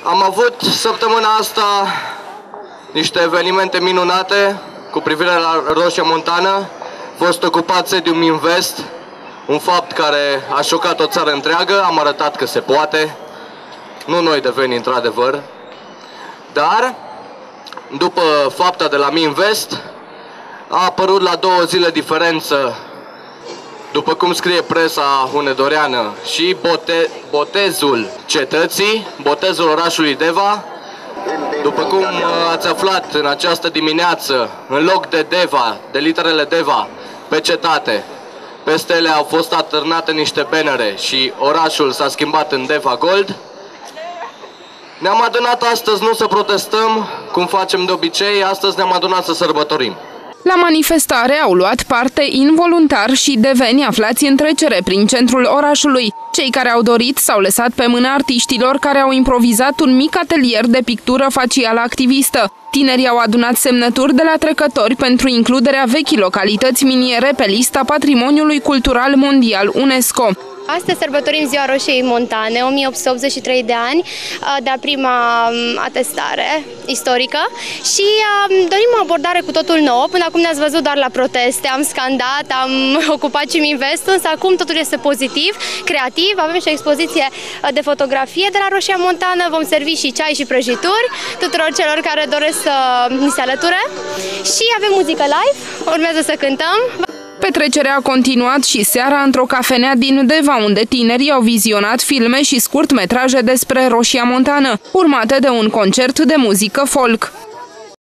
Am avut săptămâna asta niște evenimente minunate cu privire la Roșia Montană. A fost ocupat sediul Minvest, un fapt care a șocat o țară întreagă. Am arătat că se poate, nu noi deveni într-adevăr, dar după fapta de la Minvest a apărut la 2 zile diferență, după cum scrie presa hunedoreană, și botezul cetății, botezul orașului Deva. După cum ați aflat în această dimineață, în loc de Deva, de literele Deva, pe cetate, peste ele au fost atârnate niște bannere și orașul s-a schimbat în Deva Gold. Ne-am adunat astăzi nu să protestăm, cum facem de obicei, astăzi ne-am adunat să sărbătorim. La manifestare au luat parte involuntar și deveni aflați în trecere prin centrul orașului. Cei care au dorit s-au lăsat pe mâna artiștilor care au improvizat un mic atelier de pictură facială activistă. Tinerii au adunat semnături de la trecători pentru includerea vechii localități miniere pe lista Patrimoniului Cultural Mondial UNESCO. Astăzi sărbătorim Ziua Roșiei Montane, 1883 de ani, de-a prima atestare istorică și dorim o abordare cu totul nouă. Până acum ne-ați văzut doar la proteste, am scandat, am ocupat și Minvest, însă acum totul este pozitiv, creativ. Avem și o expoziție de fotografie de la Roșia Montană, vom servi și ceai și prăjituri tuturor celor care doresc să ni se alăture și avem muzică live, urmează să cântăm. Petrecerea a continuat și seara într-o cafenea din Deva, unde tinerii au vizionat filme și scurtmetraje despre Roșia Montană, urmate de un concert de muzică folk.